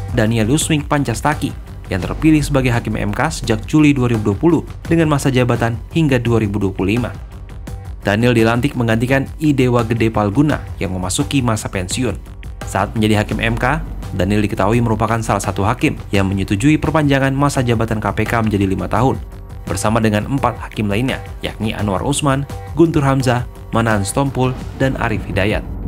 Daniel Yusmik Pancastaki yang terpilih sebagai Hakim MK sejak Juli 2020 dengan masa jabatan hingga 2025. Daniel dilantik menggantikan I Dewa Gede Palguna yang memasuki masa pensiun. Saat menjadi Hakim MK, Daniel diketahui merupakan salah satu hakim yang menyetujui perpanjangan masa jabatan KPK menjadi 5 tahun, bersama dengan 4 hakim lainnya, yakni Anwar Usman, Guntur Hamzah, Manan Stompul, dan Arif Hidayat.